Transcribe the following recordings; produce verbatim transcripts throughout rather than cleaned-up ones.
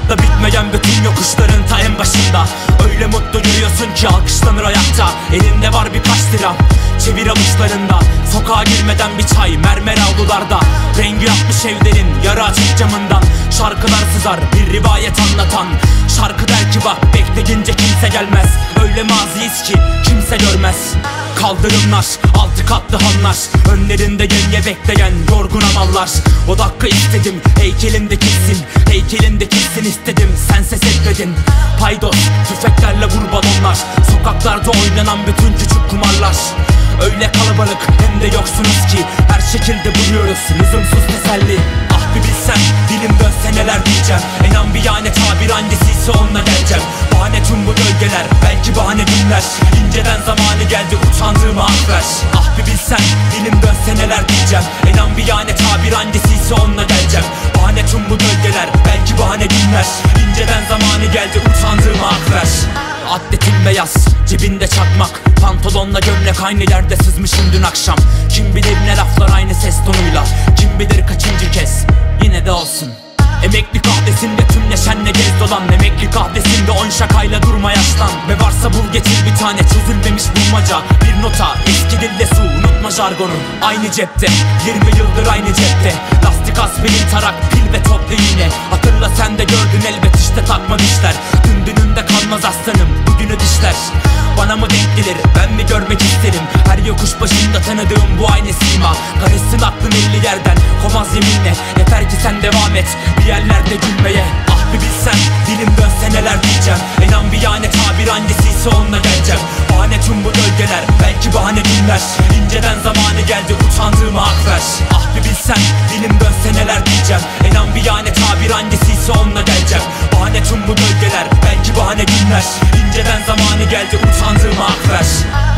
Hayatta bitmeyen bütün yokuşların ta en başında. Öyle mutlu yürüyorsun ki alkışlanır ayakta. Elinde var birkaç lira, çevir avuçlarında. Sokağa girmeden bir çay, mermer avlularda. Rengi atmış evlerin yarı açık camından. Şarkılar sızar bir rivayet anlatan. Şarkı der ki bak bekleyince kimse gelmez. Öyle maziyiz ki kimse görmez. Kaldırımlar, altı katlı hanlar, önlerinde yenge bekleyen yorgun amallar. O dakika istedim, heykelinde kesin, heykelinde kesin istedim, sen ses etmedin. Paydos, tüfeklerle vur balonlar, sokaklarda oynanan bütün küçük kumarlar. Öyle kalabalık hem de yoksunuz ki her şekilde buluyoruz lüzumsuz teselli. Ah bir bilsen, dilim dönse neler diyeceğim. En ambiyane tabir hangisiyse onunla geleceğim. Bahane tüm bu gölgeler, belki bahane günler. İnceden zamanı geldi utandığımı hak ver. Ah bir bilsen, dilim dönse neler diyeceğim. En ambiyane tabir hangisiyse onunla geleceğim. Bahane tüm bu gölgeler, belki bahane günler. İnceden zamanı geldi utandığımı hak ver. Atletin beyaz, cebinde çakmak, pantolonla gömlek aynı yerde sızmışım dün akşam. Kim bilir ne laflar aynı ses tonuyla, kim bilir kaçıncı kez, yine de olsun. Emekli kahvesinde tüm neşenle gez dolan. Emekli kahvesinde on şakayla durma yaşlan. Ve varsa bul getir bir tane çözülmemiş bulmaca. Bir nota eski dilde su unutma jargonu. Aynı cepte yirmi yıldır aynı cepte. Lastik aspirin tarak pil ve toplu iğne. Hatırla sen de gördün elbet işte takma dişler. Dün dününde kalmaz aslanım bugünü dişler. Bana mı denk gelir ben mi görmek isterim. Her yokuş başında tanıdığım bu aynı sima. Karışsın aklım elli yerden komaz yeminle. Yeter ki sen devam et bir yerlerde gülmeye. Ah bir bilsen dilim dönse neler diyeceğim. En ambiyane tabir hangisiyse onunla geleceğim. Bahane tüm bu gölgeler, belki bahane günler. İnceden zamanı geldi utandığımı hak ver. Ah bir bilsen dilim dönse neler diyeceğim. En ambiyane tabir hangisiyse onunla geleceğim. Bahane tüm bu gölgeler, belki bahane günler. İnceden zamanı geldi utandığımı hak ver.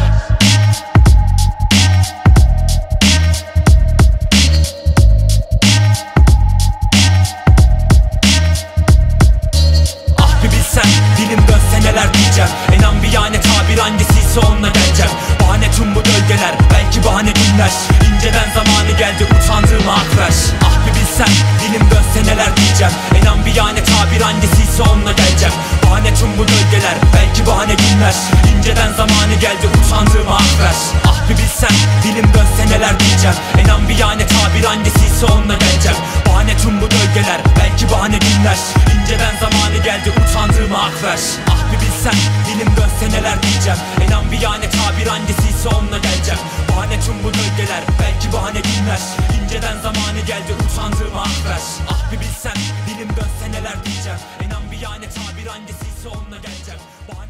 Dilim dönse neler diyeceğim. En ambiyane tabir hangisiyse onunla geleceğim. Bahane tüm bu gölgeler, belki bahane günler. İnceden zamanı geldi utandığımı hak ver. Ah bir bilsen dilim dönse neler diyeceğim. En ambiyane tabir hangisiyse onunla geleceğim. Bahane tüm bu gölgeler, belki bahane günler. İnceden zamanı geldi utandığımı hak ver. Ah bir bilsen dilim dönse neler diyeceğim. En ambiyane tabir hangisiyse onunla geleceğim. Bahane tüm bu gölgeler, belki bahane günler. İnceden zamanı geldi utandığımı hak ver. Ah bir bilsen dilim dönse neler diyeceğim. En ambiyane tabir hangisiyse onunla geleceğim. Bahane tüm bu gölgeler, belki bahane günler. İnceden zamanı geldi utandığımı hak ver. Ah bir bilsen dilim dönse neler diyeceğim. En ambiyane tabir hangisiyse onunla geleceğim. Bahane